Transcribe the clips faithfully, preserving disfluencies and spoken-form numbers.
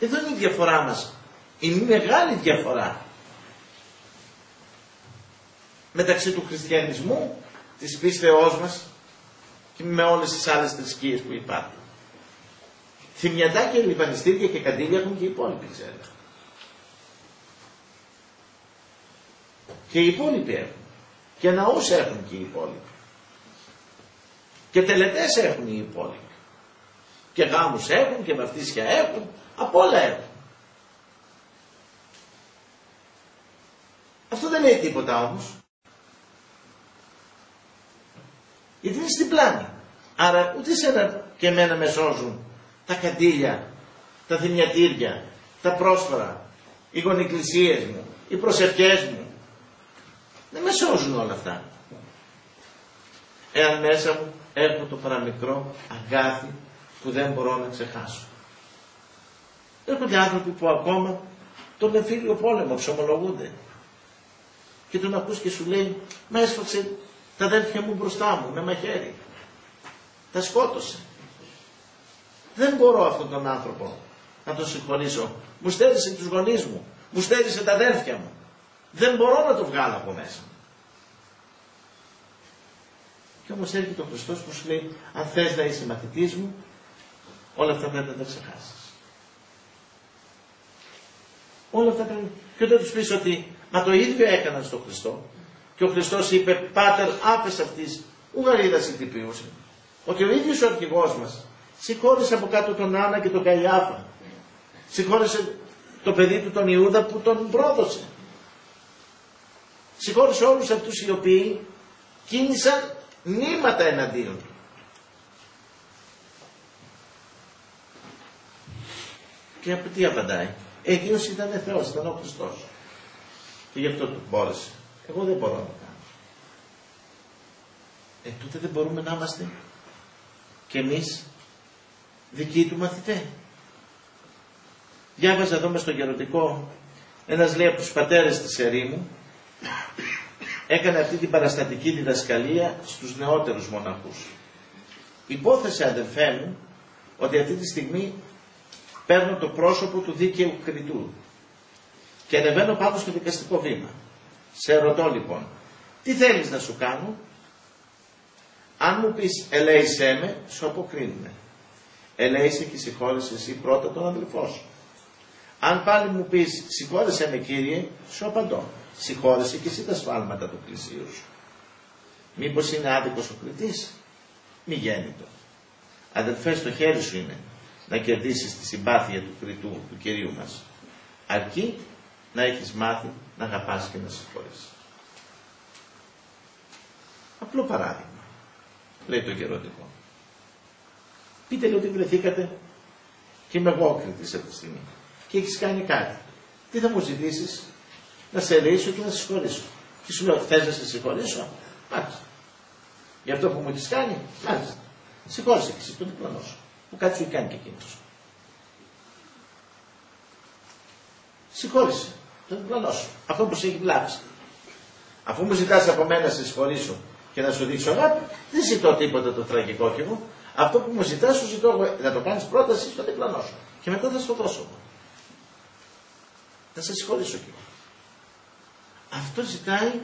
Εδώ είναι η διαφορά μας. Είναι μεγάλη διαφορά μεταξύ του χριστιανισμού, της πίστεώς μας και με όλες τις άλλες θρησκείες που υπάρχουν. Θυμιατά και λιβανιστήρια και καντήλια έχουν και οι υπόλοιποι, ξέρετε. Και οι υπόλοιποι έχουν. Και ναούς έχουν και οι υπόλοιποι. Και τελετές έχουν οι υπόλοιποι. Και γάμους έχουν και βαφτίσια έχουν. Απ' όλα έχουν. Αυτό δεν λέει τίποτα όμως. Γιατί είναι στην πλάνη. Άρα ούτε σένα και εμένα με σώζουν τα καντήλια, τα θυμιατήρια, τα πρόσφορα, οι γονικλησίες μου, οι προσευχές μου. Δεν με σώζουν όλα αυτά. Εάν μέσα μου έχω το παραμικρό αγκάθι που δεν μπορώ να ξεχάσω. Έρχονται άνθρωποι που ακόμα τον εμφύλιο πόλεμο ψωμολογούνται. Και τον ακούς και σου λέει, μα έσφαξε τα αδέρφια μου μπροστά μου με μαχαίρι. Τα σκότωσε. Δεν μπορώ αυτόν τον άνθρωπο να τον συγχωρήσω. Μου στέρισε τους γονείς μου. Μου στέρισε τα αδέρφια μου. Δεν μπορώ να το βγάλω από μέσα μου. Και όμως έρχεται ο Χριστός που σου λέει, αν θες να είσαι μαθητής μου, όλα αυτά πρέπει να τα ξεχάσεις. Όλα αυτά πρέπει. Και όταν τους πεις ότι, μα το ίδιο έκαναν στον Χριστό, και ο Χριστός είπε, Πάτερ, άφες αυτής, ουγαρίδα συντυπιούσε. Ότι ο ίδιος ο αρχηγός μας συγχώρησε από κάτω τον Άννα και τον Καϊάφα. Συγχώρησε το παιδί του τον Ιούδα που τον πρόδωσε. Συγχώρησε όλους αυτούς οι οποίοι κίνησαν νήματα εναντίον του. Και από τι απαντάει. Εκείνος ήταν Θεός, ήταν ο Χριστός. Και γι' αυτό του μπόρεσε. Εγώ δεν μπορώ να το κάνω. Ε, τότε δεν μπορούμε να είμαστε και εμείς δικοί του μαθητέ. Διάβαζα εδώ μες στο γεροντικό, ένας λέει από τους πατέρες της ερήμου, έκανε αυτή την παραστατική διδασκαλία στους νεότερους μοναχούς. Υπόθεσε, αδελφέ μου, ότι αυτή τη στιγμή παίρνω το πρόσωπο του δίκαιου κριτού και ανεβαίνω πάνω στο δικαστικό βήμα. Σε ρωτώ λοιπόν, τι θέλεις να σου κάνω? Αν μου πεις ελέησέ με, σου αποκρίνουμε. Ελέησε και συγχώρεσαι εσύ πρώτα τον αδελφό σου. Αν πάλι μου πεις συγχώρεσέ με Κύριε, σου απαντώ. Συγχώρεσαι και εσύ τα σφάλματα του πλησίου σου. Μήπως είναι άδικος ο κριτής? Μη γέννητο. Αδελφέ, στο χέρι σου είναι να κερδίσεις τη συμπάθεια του κριτού, του Κυρίου μας. Αρκεί να έχεις μάθει να αγαπάς και να συγχωρείς. Απλό παράδειγμα. Λέει το γεροντικό. Πείτε λέει ότι βρεθήκατε και είμαι εγώ ο κριτής αυτή τη στιγμή και έχεις κάνει κάτι. Τι θα μου ζητήσεις? Να σε ελεήσω και να σε συγχωρήσω. Και σου λέω, θες να σε συγχωρήσω? Μάλιστα. Για αυτό που μου έχεις κάνει, μάλιστα. Συγχώρησε και εσύ τον διπλανό σου. Που κάτι σου κάνει και εκείνος. Συγχώρησε τον διπλανό σου. Αυτό που σε έχει βλάψει. Αφού μου ζητάς από μένα να σε συγχωρήσω και να σου δείξω αγάπη, δεν ζητώ τίποτα το τραγικό κι εγώ. Αυτό που μου ζητάς, σου ζητώ εγώ να το κάνεις πρόταση στον διπλανό σου. Και μετά θα σου το δώσω. Θα σε συγχωρήσω κι εγώ. Αυτό ζητάει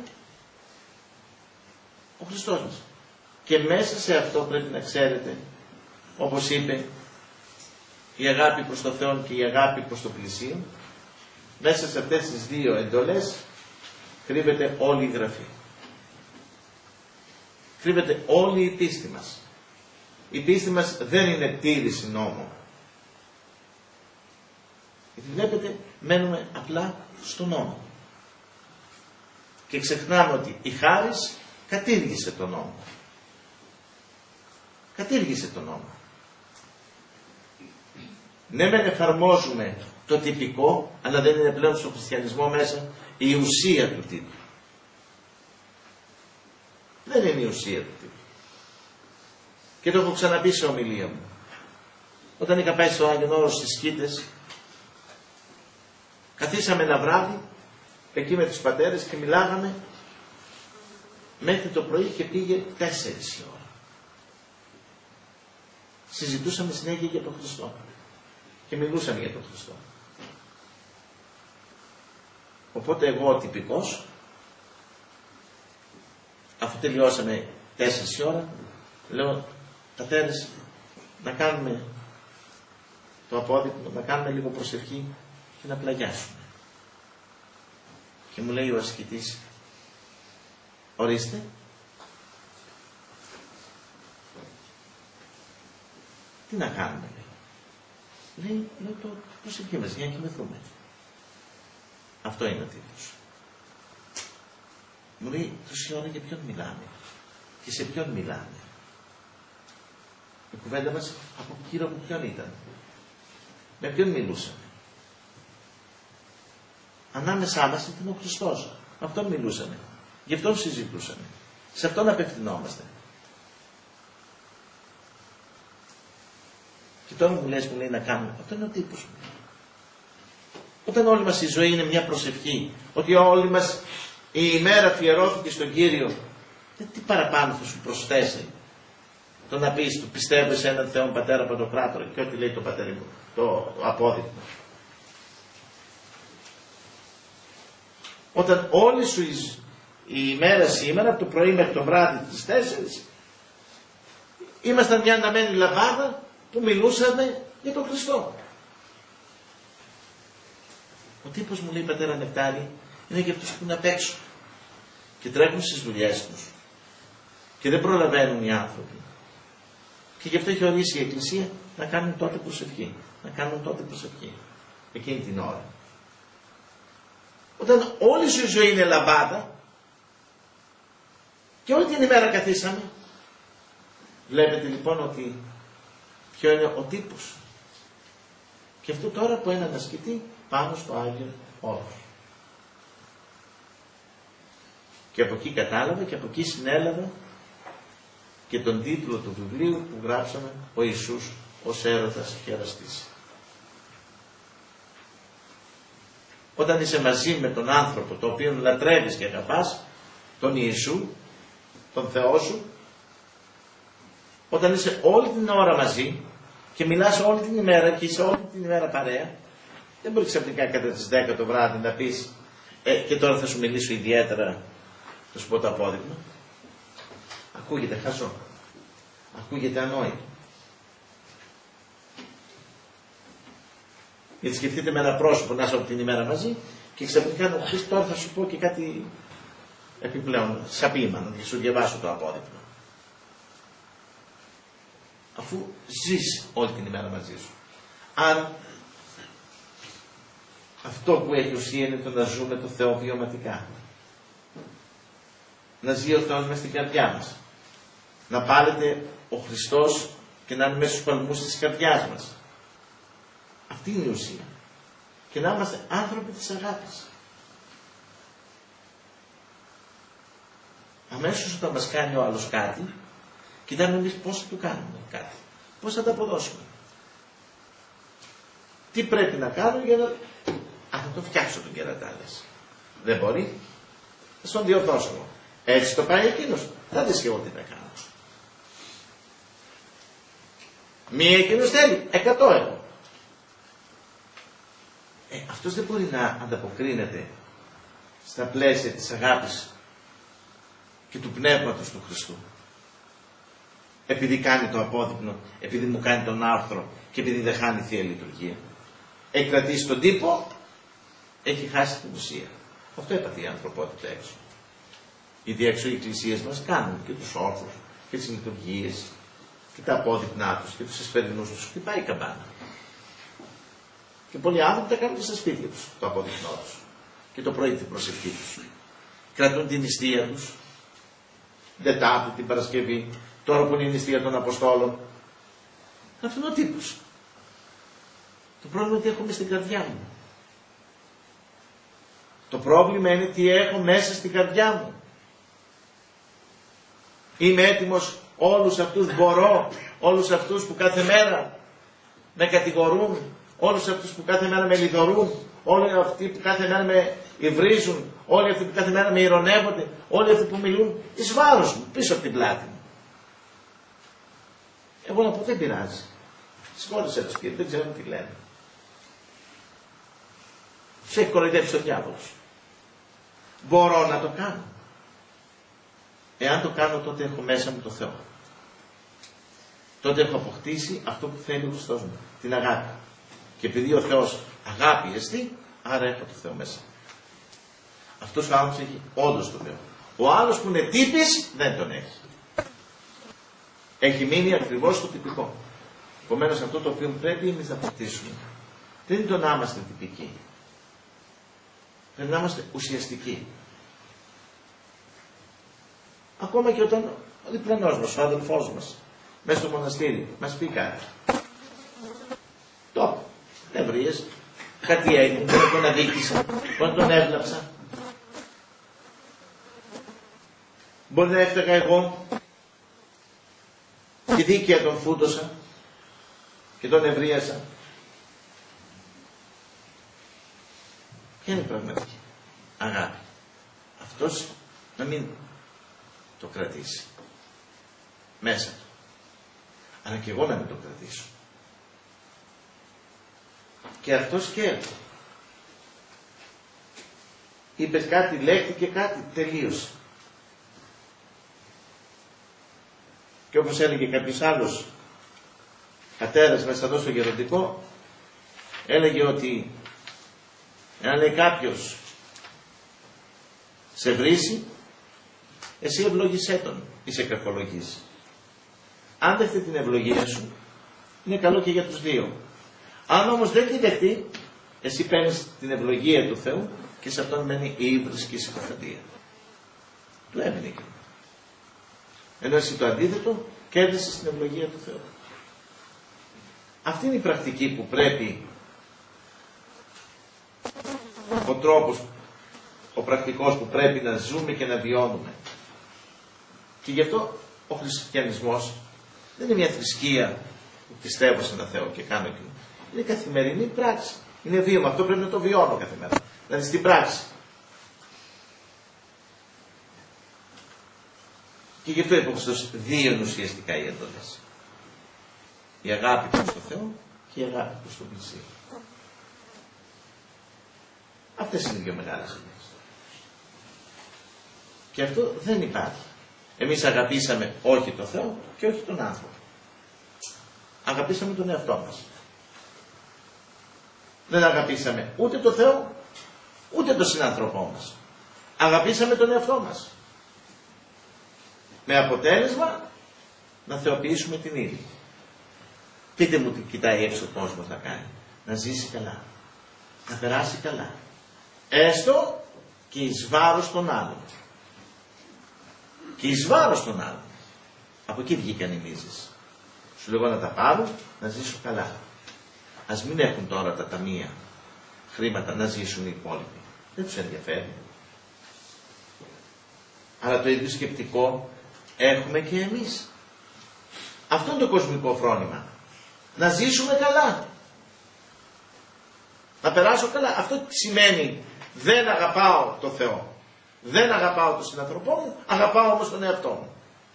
ο Χριστός μας. Και μέσα σε αυτό πρέπει να ξέρετε, όπως είπε, η αγάπη προς το Θεό και η αγάπη προς το πλησίον, μέσα σε αυτές τις δύο εντολές κρύβεται όλη η Γραφή. Κρύβεται όλη η πίστη μας. Η πίστη μας δεν είναι τήρηση νόμου. Γιατί βλέπετε, μένουμε απλά στον νόμο. Και ξεχνάμε ότι η χάρις κατήργησε τον νόμο. Κατήργησε τον νόμο. Ναι, μεν εφαρμόζουμε το τυπικό, αλλά δεν είναι πλέον στον χριστιανισμό μέσα η ουσία του τύπου. Δεν είναι η ουσία του τύπου. Και το έχω ξαναπεί σε ομιλία μου. Όταν είχα πάει στο Άγιον Όρος στις Σκήτες, καθίσαμε ένα βράδυ εκεί με τους πατέρες και μιλάγαμε μέχρι το πρωί και πήγε τέσσερις η ώρα. Συζητούσαμε συνέχεια για τον Χριστό. και μιλούσαν για τον Χριστό. Οπότε εγώ ο τυπικός, αφού τελειώσαμε τέσσερις η ώρα, λέω, πατέρες, να κάνουμε το απόδειπνο, να κάνουμε λίγο προσευχή και να πλαγιάσουμε. Και μου λέει ο ασκητής, ορίστε. Τι να κάνουμε, λέει. Λέει, λέω το προσευχή μας για να κοιμηθούμε. Αυτό είναι ο τύπος. Μου λέει, τόση ώρα για ποιον μιλάμε και σε ποιον μιλάμε. Η κουβέντα μας από κύριο από ποιον ήταν. Με ποιον μιλούσαμε. Ανάμεσά μας ήταν ο Χριστός. Με αυτόν μιλούσαμε. Γι' αυτόν συζητούσαμε. Σε αυτόν απευθυνόμαστε. Και τώρα μου λες, μου λέει να κάνουμε. Αυτό είναι ο τύπος μου. Όταν όλη μας η ζωή είναι μια προσευχή, ότι όλη μας η ημέρα αφιερώθηκε στον Κύριο, τι παραπάνω θα σου προσθέσει. Το να πεις, του πιστεύω σε έναν Θεό Πατέρα Παντοκράτορα και ό,τι λέει το πατέρι, το απόδειγμα. Όταν όλη σου η ημέρα σήμερα, από το πρωί μέχρι το βράδυ τις τέσσερις, ήμασταν μια αναμένη λαμπάδα που μιλούσαμε για τον Χριστό. Ο τύπος μου λέει, πατέρα Νεκτάρη, είναι για αυτούς που είναι απ' έξω και τρέχουν στις δουλειές τους και δεν προλαβαίνουν οι άνθρωποι. Και γι' αυτό έχει ορίσει η Εκκλησία να κάνουν τότε προσευχή. Να κάνουν τότε προσευχή. Εκείνη την ώρα. Όταν όλη σου η ζωή είναι λαμπάδα και όλη την ημέρα καθίσαμε, βλέπετε λοιπόν ότι ποιο είναι ο τύπος. Και αυτό τώρα από έναν ασκητή πάνω στο Άγιο Όρος. Και από εκεί κατάλαβα και από εκεί συνέλαβα και τον τίτλο του βιβλίου που γράψαμε, ο Ιησούς ως έρωτας και εραστής. Όταν είσαι μαζί με τον άνθρωπο το οποίο λατρεύεις και αγαπάς, τον Ιησού, τον Θεό σου, όταν είσαι όλη την ώρα μαζί και μιλάς όλη την ημέρα και είσαι όλη την ημέρα παρέα, δεν μπορεί ξαφνικά κατά τις δέκα το βράδυ να πεις ε, και τώρα θα σου μιλήσω ιδιαίτερα, θα σου πω το απόδειγμα. Ακούγεται χαζό. Ακούγεται ανόητο. Γιατί σκεφτείτε με ένα πρόσωπο να είσαι όλη την ημέρα μαζί και ξαφνικά να πεις τώρα θα σου πω και κάτι επιπλέον, σαπίμα, να σου διαβάσω το απόδειγμα. Αφού ζεις όλη την ημέρα μαζί σου. Αν αυτό που έχει ουσία είναι το να ζούμε το Θεό βιωματικά. Να ζει ο Θεός μες στην καρδιά μας. Να πάρετε ο Χριστός και να είναι μέσα στους παλμούς της καρδιάς μας. Αυτή είναι η ουσία. Και να είμαστε άνθρωποι της αγάπης. Αμέσως όταν μας κάνει ο άλλος κάτι, κοιτάμε εμείς πώς θα του κάνουμε κάτι. Πώς θα τα αποδώσουμε. Τι πρέπει να κάνω για να... Α, θα το φτιάξω τον κερατάλες. Δεν μπορεί. Θα στον διορθώσω εγώ. Έτσι το πάει εκείνος. Θα δεις και εγώ τι θα κάνω. Μία εκείνος θέλει. Εκατό εγώ. Ε, αυτός δεν μπορεί να ανταποκρίνεται στα πλαίσια της αγάπης και του πνεύματος του Χριστού. Επειδή κάνει το απόδειγμα, επειδή μου κάνει τον άρθρο και επειδή δεν χάνει Θεία Λειτουργία. Έχει κρατήσει τον τύπο, έχει χάσει την ουσία. Αυτό έπαθε η ανθρωπότητα έξω. Ήδη έξω οι εκκλησίες μας κάνουν και τους όρθους και τις λειτουργίες και τα απόδειγνά τους και τους εσπερινούς τους. Και πάει η καμπάνα. Και πολλοί άνθρωποι τα κάνουν και στα σπίτια τους, το απόδειγνό τους. Και το πρωί την προσευχή τους. Κρατούν την νηστεία τους. Δετάτου, την Παρασκευή, τώρα που είναι η νηστεία των Αποστόλων. Αυτό είναι ο τύπος. Το πρόβλημα είναι τι έχω μέσα στην καρδιά μου. Το πρόβλημα είναι τι έχω μέσα στην καρδιά μου. Είμαι έτοιμος όλους αυτούς μπορώ, όλους αυτούς που κάθε μέρα με κατηγορούν, όλους αυτούς που κάθε μέρα με λιδωρούν, όλοι αυτοί που κάθε μέρα με υβρίζουν, όλοι αυτοί που κάθε μέρα με ειρωνεύονται, όλοι αυτοί που μιλούν εις βάρος μου, πίσω από την πλάτη μου. Εγώ να πω δεν πειράζει. Συγχώρεσέ τους Κύριε, δεν ξέρω τι λένε. έχει κοροϊδέψει ο διάβολος. Μπορώ να το κάνω. Εάν το κάνω, τότε έχω μέσα μου το Θεό. Τότε έχω αποκτήσει αυτό που θέλει ο Χριστός μου, την αγάπη. Και επειδή ο Θεός αγάπη εστί, άρα έχω το Θεό μέσα. Αυτός ο άνθρωπος έχει όντως το Θεό. Ο άλλος που είναι τύπης δεν τον έχει. Έχει μείνει ακριβώς το τυπικό. Επομένως αυτό το οποίο πρέπει εμείς να αποκτήσουμε δεν είναι το να είμαστε τυπικοί. Πρέπει να είμαστε ουσιαστικοί. Ακόμα και όταν ο διπλανός μας, ο αδελφός μας, μέσα στο μοναστήρι, μας πει κάτι. Το ευρείες, κάτι έγινε, μπορεί να τον αδίκησα, μπορεί να τον έβλαψα. Μπορεί να έφταγα εγώ και δίκαια τον φούντωσα και τον ευρίασα. Ποια είναι η πραγματική αγάπη? Αυτός να μην το κρατήσει μέσα του, αλλά και εγώ να μην το κρατήσω. Και αυτός και είπε κάτι, λέχθηκε κάτι, τελείωσε. Και όπως έλεγε κάποιος άλλος πατέρας μέσα εδώ στο γεροντικό, έλεγε ότι εάν λέει κάποιος σε βρίσει, εσύ ευλόγησέ τον ή σε κακολογήσει. Αν δεχτεί την ευλογία σου, είναι καλό και για τους δύο. Αν όμως δεν τη δεχτεί, εσύ παίρνεις την ευλογία του Θεού και σε αυτόν μένει η ύβρις και η συκοφαντία. Του έμεινε εκεί. Ενώ εσύ το αντίθετο κέρδισες την ευλογία του Θεού. Αυτή είναι η πρακτική που πρέπει, ο τρόπος, ο πρακτικός που πρέπει να ζούμε και να βιώνουμε. Και γι' αυτό ο χριστιανισμός δεν είναι μια θρησκεία που πιστεύω σε έναν Θεό και κάνω και είναι καθημερινή πράξη. Είναι βίωμα, αυτό πρέπει να το βιώνω κάθε μέρα. Δηλαδή στην πράξη. Και γι' αυτό είπε ο Χριστός δύο είναι ουσιαστικά οι έντονες. Η αγάπη προς τον Θεό και η αγάπη προς τον πλησίο. Αυτές είναι οι δύο μεγάλες έντονες. Και αυτό δεν υπάρχει. Εμείς αγαπήσαμε όχι τον Θεό και όχι τον άνθρωπο. Αγαπήσαμε τον εαυτό μας. Δεν αγαπήσαμε ούτε τον Θεό, ούτε τον συνάνθρωπό μας. Αγαπήσαμε τον εαυτό μας. Με αποτέλεσμα να θεοποιήσουμε την ύλη. Πείτε μου τι κοιτάει έξω ο κόσμος να κάνει. Να ζήσει καλά. Να περάσει καλά. Έστω και εις βάρος των άλλων. Και εις βάρος των άλλων. Από εκεί βγήκαν οι μίζες. Σου λέγω να τα πάρω, να ζήσω καλά. Ας μην έχουν τώρα τα ταμεία χρήματα να ζήσουν οι υπόλοιποι. Δεν τους ενδιαφέρει. Αλλά το ίδιο σκεπτικό έχουμε και εμείς. Αυτό είναι το κοσμικό φρόνημα. Να ζήσουμε καλά. Να περάσω καλά. Αυτό σημαίνει δεν αγαπάω το Θεό. Δεν αγαπάω τον συνανθρωπό μου, αγαπάω όμως τον εαυτό μου.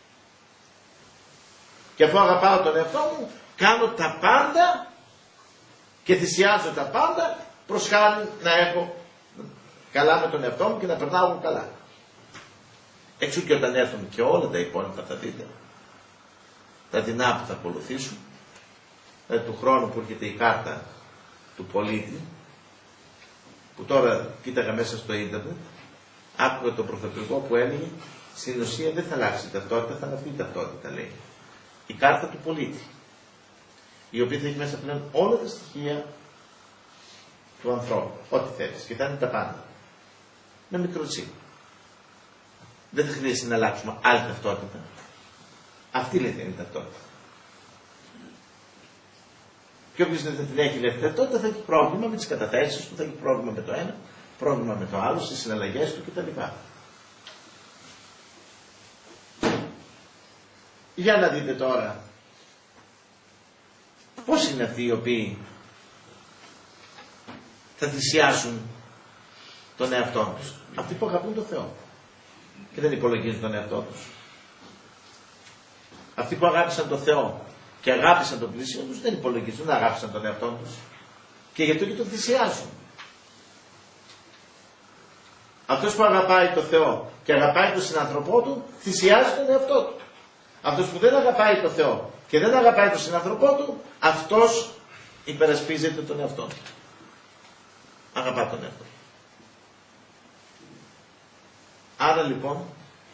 Και αφού αγαπάω τον εαυτό μου, κάνω τα πάντα και θυσιάζω τα πάντα προς χάρη να έχω καλά με τον εαυτό μου και να περνάω καλά. Έξω και όταν έρθουν και όλα τα υπόλοιπα θα δείτε, τα δεινά που θα ακολουθήσουν, δηλαδή του χρόνου που έρχεται η κάρτα του πολίτη, που τώρα κοίταγα μέσα στο ίντερνετ, άκουγα τον πρωθυπουργό που έλεγε στην ουσία δεν θα αλλάξει η ταυτότητα, θα είναι αυτή η ταυτότητα, λέει. Η κάρτα του πολίτη, η οποία θα έχει μέσα πλέον όλα τα στοιχεία του ανθρώπου, ό,τι θέλεις, και θα είναι τα πάντα. Με μικροτσίπ. Δεν θα χρειάζεται να αλλάξουμε άλλη ταυτότητα. Αυτή λέει είναι η ταυτότητα. Και όποιος δεν την έχει λέει ταυτότητα θα έχει πρόβλημα με τις καταθέσεις του, θα έχει πρόβλημα με το ένα, πρόβλημα με το άλλο, στις συναλλαγές του κτλ. Για να δείτε τώρα πώς είναι αυτοί οι οποίοι θα θυσιάσουν τον εαυτό τους. Αυτοί που αγαπούν τον Θεό και δεν υπολογίζουν τον εαυτό τους. Αυτοί που αγάπησαν τον Θεό και αγάπησαν τον πλησίο τους δεν υπολογίζουν, δεν αγάπησαν τον εαυτό τους. Και γι' αυτό και τον θυσιάζουν. Αυτός που αγαπάει το Θεό και αγαπάει τον συνανθρωπό του, θυσιάζει τον εαυτό του. Αυτός που δεν αγαπάει το Θεό και δεν αγαπάει τον συνανθρωπό του, αυτός υπερασπίζεται τον εαυτό του. Αγαπά τον εαυτό του. Άρα λοιπόν,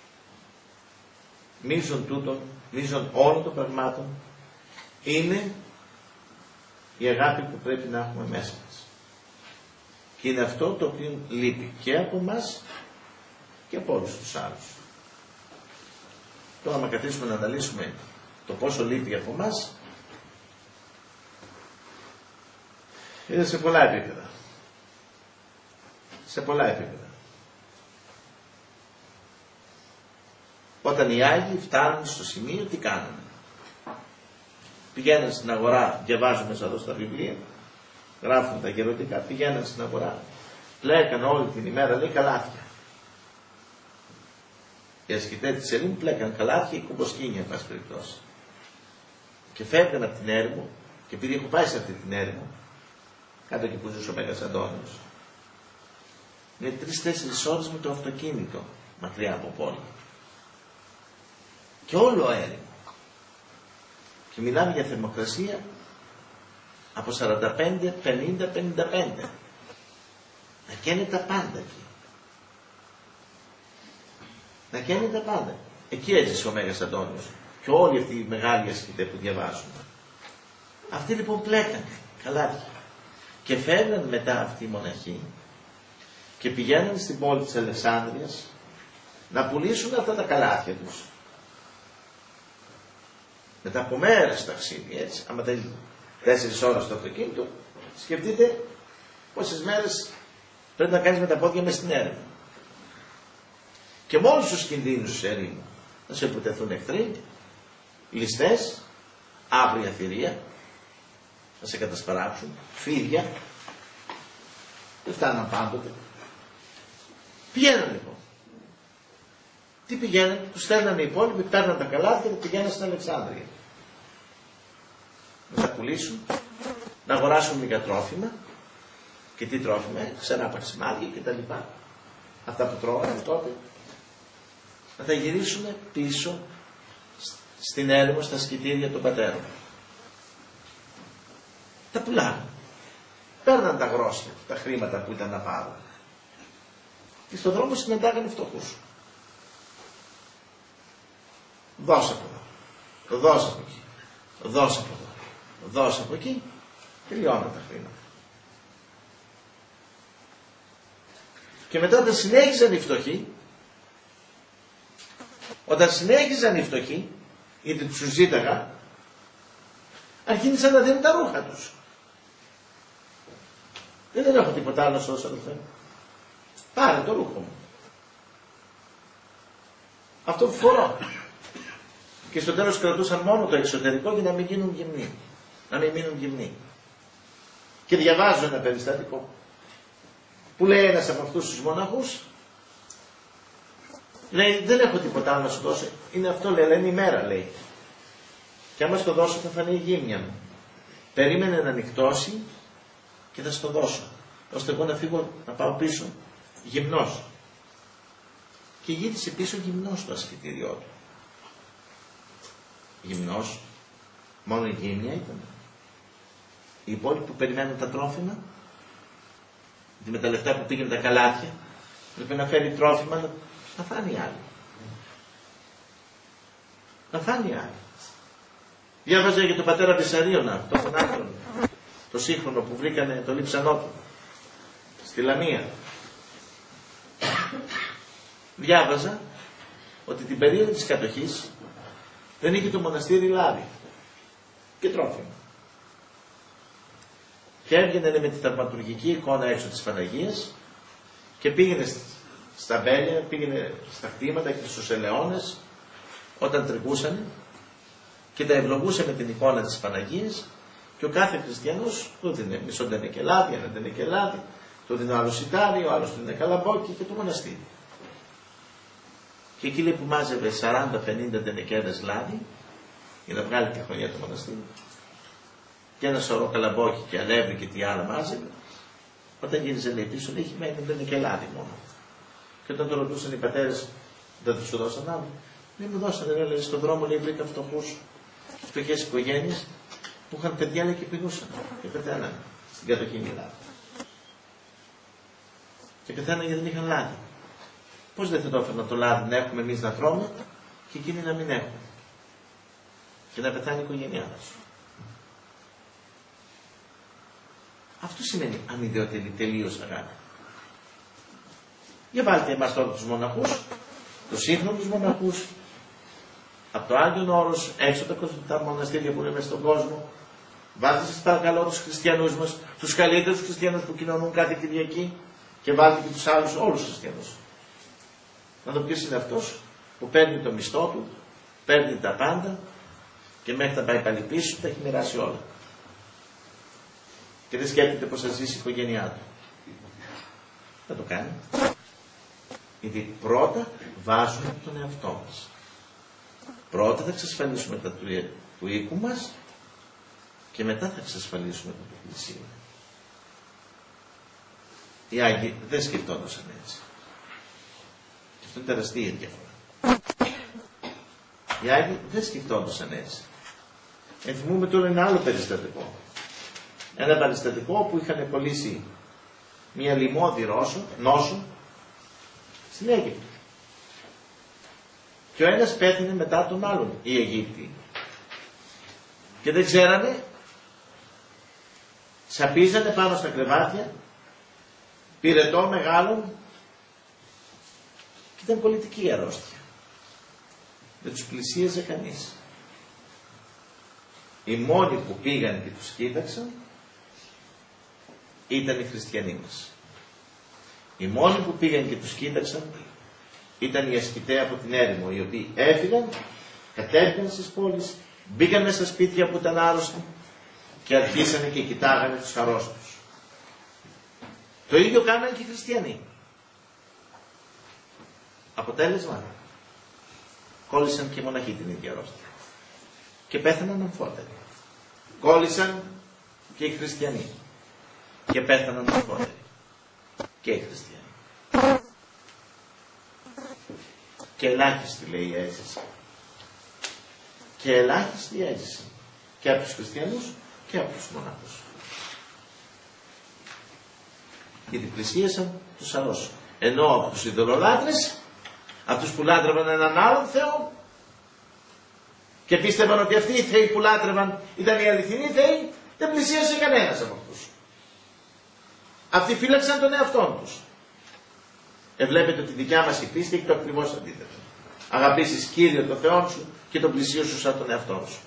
μείζον τούτων, μείζον όλων των πραγμάτων, είναι η αγάπη που πρέπει να έχουμε μέσα μας. Και είναι αυτό το οποίο λείπει και από εμάς και από όλους τους άλλους. Τώρα, άμα καθίσουμε να αναλύσουμε το πόσο λείπει από εμάς, είναι σε πολλά επίπεδα. Σε πολλά επίπεδα. Όταν οι Άγιοι φτάνουν στο σημείο, τι κάνουν? Πηγαίνουν στην αγορά, διαβάζουν μέσα εδώ στα βιβλία, γράφουν τα γεροντικά, πηγαίνουν στην αγορά, πλέκαν όλη την ημέρα, λέει, καλάθια. Οι ασκητές της Ελλήνου πλέκαν καλάθια ή κουμποσκίνια, εν πάση περιπτώσει. Και φεύγαν από την έρημο, και επειδή έχω πάει σε αυτή την έρημο, κάτω εκεί που ζούσε ο Μέγας Αντώνιος, είναι τρεις-τέσσερις ώρες με το αυτοκίνητο, μακριά από πόλη. Και όλο έρημο. Και μιλάμε για θερμοκρασία από σαράντα πέντε, πενήντα, πενήντα πέντε. Να καίνε τα πάντα εκεί. Να καίνε τα πάντα. Εκεί έζησε ο Μέγας Αντώνιος. Και όλοι αυτοί οι μεγάλοι ασκητές που διαβάζουν. Αυτοί λοιπόν πλέκανε καλάθια. Και φέρναν μετά αυτοί οι μοναχοί και πηγαίναν στην πόλη της Αλεξάνδρειας να πουλήσουν αυτά τα καλάθια τους. Μετά από μέρες ταξίδι, έτσι, άμα θέλει τέσσερις ώρες στο αυτοκίνητο, σκεφτείτε πόσες μέρες πρέπει να κάνεις με τα πόδια μες στην έρημο. Και με όλους τους κινδύνους της ερήμου, να σε επιτεθούν εχθροί, ληστές, άγρια θηρία, να σε κατασπαράξουν, φίδια, δεν φτάναν πάντοτε. Πηγαίναν λοιπόν. Τι πηγαίνανε, τους στέλνανε οι υπόλοιποι, παίρναν τα καλάθια και πηγαίναν στην Αλεξάνδρεια. Να τα πουλήσουν, να αγοράσουν λίγα τρόφιμα. Και τι τρόφιμα, ξερά παξιμάδια και τα λοιπά. Αυτά που τρώγανε τότε. Να τα γυρίσουν πίσω στην έρημο, στα σκητήρια των πατέρων. Τα πουλάνε. Παίρναν τα γρόσια, τα χρήματα που ήταν να πάρουν. Και στον δρόμο συναντάγανε φτωχούς. Δώσε από εδώ, δώσε από εκεί, δώσε από εδώ, δώσε από εκεί, τελειώναν τα χρήματα. Και μετά όταν συνέχιζαν οι φτωχοί, όταν συνέχιζαν οι φτωχοί, γιατί τους ζήταγα, αρχίνησαν να δίνουν τα ρούχα τους. Δεν, δεν έχω τίποτα άλλο στο αδελφέ. Πάρε το ρούχο μου. Αυτό που φορώ. Και στο τέλος κρατούσαν μόνο το εξωτερικό για να μην γίνουν γυμνοί. Να μην μείνουν γυμνοί. Και διαβάζω ένα περιστατικό που λέει ένας από αυτούς τους μοναχούς, λέει, δεν έχω τίποτα άλλο να σου δώσω. Είναι αυτό, λέει, είναι η μέρα, λέει. Και άμα στο δώσω θα φανεί η γύμνια μου. Περίμενε να νυχτώσει και θα στο δώσω. Ώστε εγώ να φύγω, να πάω πίσω γυμνός. Και γύρισε πίσω γυμνός στο ασφυτήριό του. Γυμνός, μόνο η γύμνια ήταν. Οι υπόλοιποι που περιμένουν τα τρόφιμα, με τα λεφτά που πήγαινε τα καλάθια, πρέπει να φέρει τρόφιμα να, να φάνει άλλοι. Να φάνει άλλοι. Διάβαζα για τον πατέρα Βυσαρίωνα, τον Φωνάκρον, το σύγχρονο που βρήκανε το λείψανό του, στη Λαμία. Διάβαζα ότι την περίοδο της κατοχής δεν είχε το μοναστήρι λάδι και τρόφιμα. Και έβγαινε με τη θαυματουργική εικόνα έξω της Παναγίας και πήγαινε στα μπέλια, πήγαινε στα κτήματα και στους ελαιώνες όταν τρικούσανε και τα ευλογούσε με την εικόνα της Παναγίας και ο κάθε χριστιανός του δίνε, μισό δίνε και λάδι, ένα δίνε και λάδι, το δίνε ο άλλος σιτάρι, ο άλλος του δίνε καλαμπόκι και το μοναστήρι. Και εκεί λέει που μάζευε σαράντα πενήντα τενεκέδες λάδι για να βγάλει τη χρονιά του μοναστήρι και ένα σωρό καλαμπόκι και αλεύρι και τι άλλα μάζευε, όταν γύριζε λέει πίσω, λέει, έχει μένει δεν είναι και λάδι μόνο. Και όταν το ρωτούσαν οι πατέρες, δεν του δώσαν άλλο. Δεν μου δώσανε, λέει, λέει, στον δρόμο, λέει, βρήκα φτωχούς, φτωχές οικογένειες που είχαν παιδιά, λέει, και πεινούσαν και πεθαίνανε στην κατοχήν Ελλάδα. Και πεθαίνανε γιατί δεν είχαν λάδι. Πώς δεν θα το έφερνα το λάδι να έχουμε εμείς να τρώμε και εκείνοι να μην έχουν. Και να πεθάνει η οικογένειά τους. Αυτό σημαίνει αμοιβαιοτελή, τελείως αγάπη. Για βάλτε εμάς τώρα τους μοναχούς, τους σύγχρονους μοναχούς, από το Άγιον Όρος, έξω από τα μοναστήρια που είναι μέσα στον κόσμο. Βάλτε σας παρακαλώ τους χριστιανούς μας, τους καλύτερους χριστιανούς που κοινωνούν κάθε Κυριακή και βάλτε και τους άλλους, όλους τους χριστιανούς. Να δω ποιος είναι αυτός που παίρνει το μισθό του, παίρνει τα πάντα και μέχρι να πάει πάλι πίσω τα έχει μοιράσει όλα. Και δεν σκέφτεται πως θα ζήσει η οικογένειά του. Θα το κάνει. Γιατί πρώτα βάζουμε τον εαυτό μας. Πρώτα θα εξασφαλίσουμε τα του, του οίκου μας και μετά θα εξασφαλίσουμε τα του Εκκλησίου. Οι Άγιοι δεν σκεφτόντουσαν έτσι. Και αυτό είναι τεραστία διαφορά. Οι Άγιοι δεν σκεφτόντουσαν έτσι. Ενθυμούμε τώρα ένα άλλο περιστατικό. Ένα περιστατικό που είχαν κολλήσει μια λιμώδη ρώσο, νόσο στην Αίγυπτο. Και ο ένας πέθανε μετά τον άλλον, οι Αιγύπτιοι. Και δεν ξέρανε, σαπίζανε πάνω στα κρεβάτια, πυρετό μεγάλων και ήταν πολιτική η αρρώστια. Δεν τους πλησίαζε κανείς. Οι μόνοι που πήγαν και τους κοίταξαν ήταν οι χριστιανοί μας. Οι μόνοι που πήγαν και τους κοίταξαν ήταν οι ασκητές από την έρημο, οι οποίοι έφυγαν, κατέβηκαν στις πόλεις, μπήκαν μέσα στα σπίτια που ήταν άρρωστοι και αρχίσανε και κοιτάγανε τους αρρώστους. Το ίδιο κάνανε και οι χριστιανοί. Αποτέλεσμα, κόλλησαν και οι μοναχοί την ίδια αρρώστια και πέθαναν αμφότεροι. Κόλλησαν και οι χριστιανοί και πέθαναν αμφότεροι και οι χριστιανοί. Και ελάχιστη, λέει, η έζηση. Και ελάχιστη η έζηση. Και από τους χριστιανούς και από τους μονάχους. Γιατί πλησίασαν τους αρρώσους. Ενώ από τους ειδωλολάτρες, από τους που λάτρευαν έναν άλλον Θεό και πίστευαν ότι αυτοί οι θεοί που λάτρευαν ήταν οι αληθινοί θεοί, δεν πλησίασε κανένας από αυτούς. Αυτοί φύλαξαν τον εαυτόν τους. Ε, βλέπετε ότι η δικιά μας η πίστη έχει το ακριβώς αντίθετο. Αγαπήσεις Κύριο τον Θεό σου και τον πλησίο σου σαν τον εαυτό σου.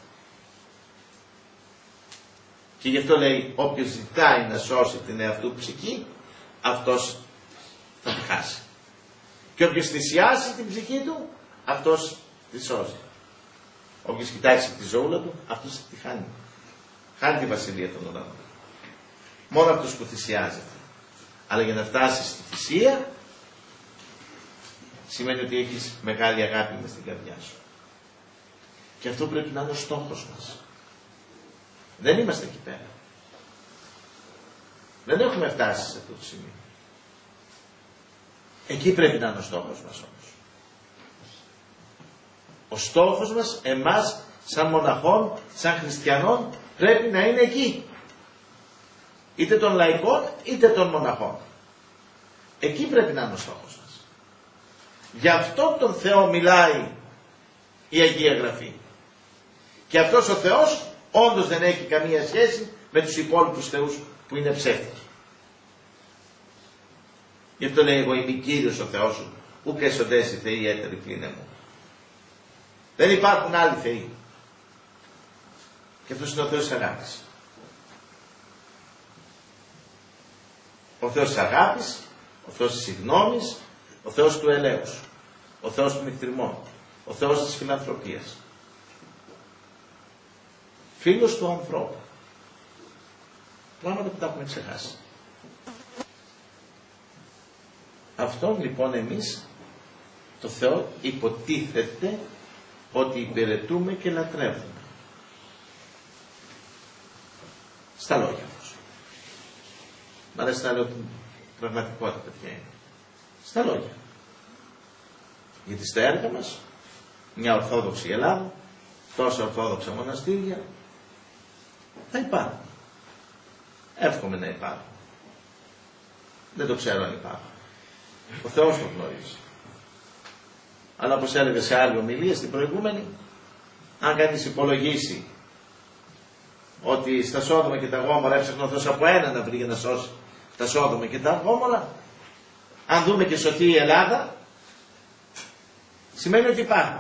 Και γι' αυτό λέει, όποιος ζητάει να σώσει την εαυτού ψυχή, αυτός θα τη χάσει. Και όποιος θυσιάσει την ψυχή του, αυτός τη σώζει. Όποιος κοιτάξει τη ζωούλα του, αυτός τη χάνει. Χάνει τη βασιλεία των ουρανών. Μόνο αυτός που θυσιάζεται. Αλλά για να φτάσεις στη θυσία, σημαίνει ότι έχεις μεγάλη αγάπη μες στην καρδιά σου. Και αυτό πρέπει να είναι ο στόχος μας. Δεν είμαστε εκεί πέρα. Δεν έχουμε φτάσει σε αυτό το σημείο. Εκεί πρέπει να είναι ο στόχος μας όμως. Ο στόχος μας, εμάς, σαν μοναχών, σαν χριστιανών, πρέπει να είναι εκεί. Είτε των λαϊκών, είτε των μοναχών. Εκεί πρέπει να είναι ο στόχος μας. Γι' αυτό τον Θεό μιλάει η Αγία Γραφή. Και αυτός ο Θεός όντως δεν έχει καμία σχέση με τους υπόλοιπους θεούς που είναι ψεύτικοι. Γι' αυτό λέει, εγώ είμαι Κύριος ο Θεός σου, ουκ εσοντές οι θεοί έτεροι πλήνε μου. Δεν υπάρχουν άλλοι θεοί. Και αυτός είναι ο Θεός της αγάπης. Ο Θεός της αγάπης, ο Θεός της συγγνώμης, ο Θεός του ελέους, ο Θεός των εκτριμών, ο Θεός της φιλανθρωπίας. Φίλος του ανθρώπου. Πράγματα που τα έχουμε ξεχάσει. Αυτόν λοιπόν εμείς το Θεό υποτίθεται ότι υπηρετούμε και λατρεύουμε. Στα λόγια μας. Μ' αρέσει να λέω την πραγματικότητα ποια είναι. Στα λόγια. Γιατί στα έργα μας, μια Ορθόδοξη Ελλάδα, τόσα Ορθόδοξα μοναστήρια, θα υπάρχουν. Εύχομαι να υπάρχουν. Δεν το ξέρω αν υπάρχουν. Ο Θεός το γνωρίζει. Αλλά όπως έλεγε σε άλλη ομιλία, στην προηγούμενη, αν κανείς υπολογίσει ότι στα Σόδομα και τα Γόμορα έψαχνε ο Θεός από ένα να βρει για να σώσει τα Σόδομα και τα Γόμορα, αν δούμε και σωθεί η Ελλάδα, σημαίνει ότι υπάρχουν.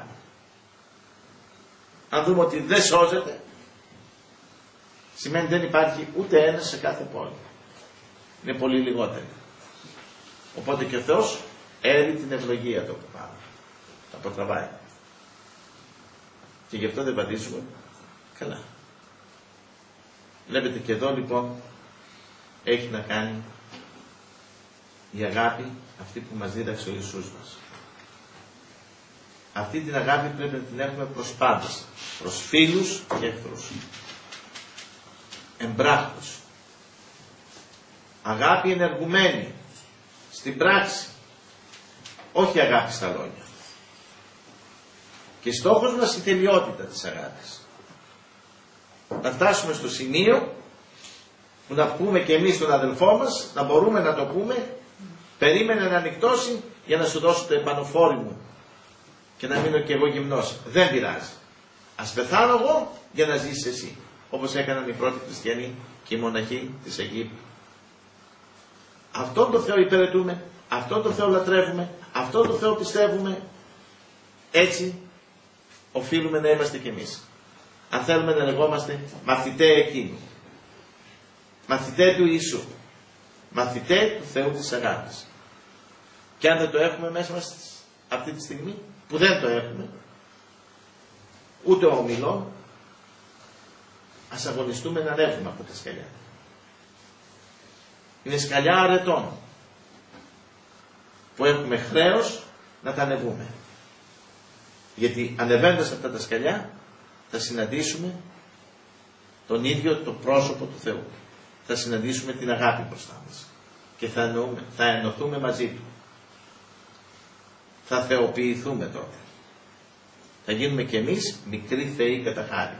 Αν δούμε ότι δεν σώζεται, σημαίνει ότι δεν υπάρχει ούτε ένας σε κάθε πόλη. Είναι πολύ λιγότεροι. Οπότε και ο Θεός έρει την ευλογία του από πάνω. Τα αποτραβάει. Και γι' αυτό δεν πατήσουμε καλά. Βλέπετε και εδώ λοιπόν έχει να κάνει η αγάπη αυτή που μας δίδαξε ο Ιησούς μας. Αυτή την αγάπη πρέπει να την έχουμε προς πάντες, προς φίλους και εχθρούς. Εμπράκτος. Αγάπη ενεργουμένη, στην πράξη, όχι αγάπη στα λόγια. Και στόχος μας η τελειότητα της αγάπης. Να φτάσουμε στο σημείο που να πούμε και εμείς τον αδελφό μας, να μπορούμε να το πούμε, περίμενε να νυχτώσει για να σου δώσω το επανοφόρι μου και να μείνω και εγώ γυμνός. Δεν πειράζει. Ας πεθάνω εγώ για να ζήσεις εσύ. Όπως έκαναν οι πρώτοι χριστιανοί και οι μοναχοί της Αιγύπτου. Αυτόν τον Θεό υπηρετούμε, αυτόν τον Θεό λατρεύουμε, αυτόν τον Θεό πιστεύουμε. Έτσι οφείλουμε να είμαστε κι εμείς. Αν θέλουμε να λεγόμαστε μαθητέ εκείνου, μαθητέ του Ιησού, μαθητέ του Θεού της αγάπης. Και αν δεν το έχουμε μέσα μας αυτή τη στιγμή, που δεν το έχουμε, ούτε ομιλώ, ας αγωνιστούμε να ανέβουμε από τα σκαλιά. Είναι σκαλιά αρετών που έχουμε χρέος να τα ανεβούμε. Γιατί ανεβαίνοντας αυτά τα σκαλιά θα συναντήσουμε τον ίδιο το πρόσωπο του Θεού. Θα συναντήσουμε την αγάπη μπροστά μας και θα, εννοούμε, θα ενωθούμε μαζί Του. Θα θεοποιηθούμε τότε. Θα γίνουμε κι εμείς μικροί θεοί κατά χάρη.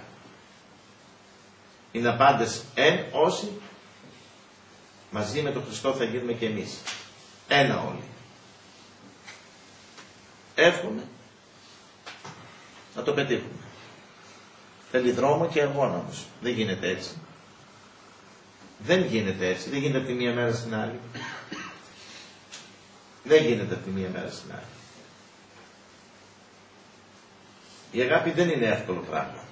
Είναι απάντες εν όσοι μαζί με τον Χριστό θα γίνουμε κι εμείς. Ένα όλοι. Εύχομαι να το πετύχουμε. Θέλει δρόμο και αγώνα όμως. Δεν γίνεται έτσι. Δεν γίνεται έτσι. Δεν γίνεται από τη μία μέρα στην άλλη. Δεν γίνεται από τη μία μέρα στην άλλη. Η αγάπη δεν είναι εύκολο πράγμα.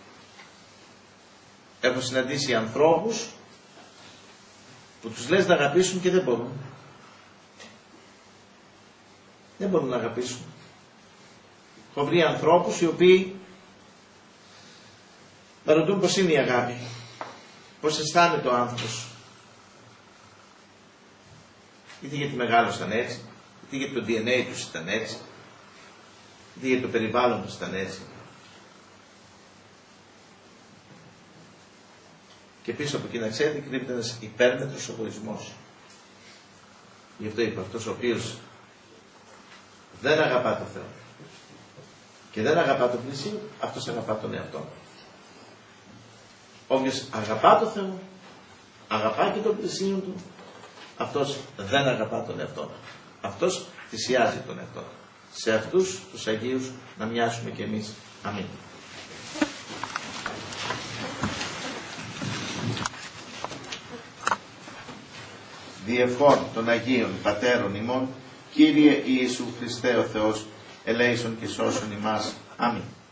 Έχω συναντήσει ανθρώπους που τους λες να αγαπήσουν και δεν μπορούν. Δεν μπορούν να αγαπήσουν. Έχω βρει ανθρώπους οι οποίοι να ρωτούν πώς είναι η αγάπη. Πώς αισθάνεται ο άνθρωπος. Είτε γιατί μεγάλωσαν έτσι, είτε γιατί το ντι εν έι τους ήταν έτσι, είτε γιατί το περιβάλλον τους ήταν έτσι. Και πίσω από εκεί να ξέρετε κρύβεται ένας υπέρμετρος εγωισμός. Γι' αυτό είπα, αυτός ο οποίος δεν αγαπά το Θεό και δεν αγαπά τον πλησίο, αυτός αγαπά τον εαυτό του. Όποιος αγαπά το Θεό, αγαπά και τον πλησίον του, αυτός δεν αγαπά τον εαυτό του. Αυτός θυσιάζει τον εαυτό του. Σε αυτούς τους Αγίους να μοιάσουμε κι εμείς. Αμήν. Διευχών των Αγίων Πατέρων ημών, Κύριε Ιησού Χριστέ ο Θεός, ελέησον και σώσον ημάς. Αμήν.